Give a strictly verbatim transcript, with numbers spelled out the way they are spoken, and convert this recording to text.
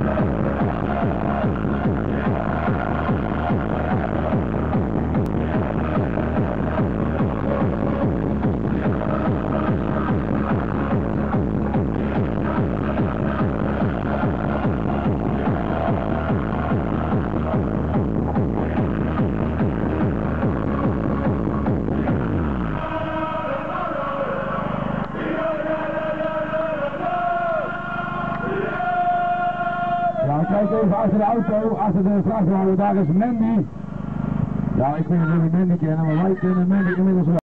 Kijk even achter de auto, achter de vrachtwagen, daar is Mandy. Ja, ik vind het jullie Mandy kennen, maar wij kennen Mandy inmiddels wel.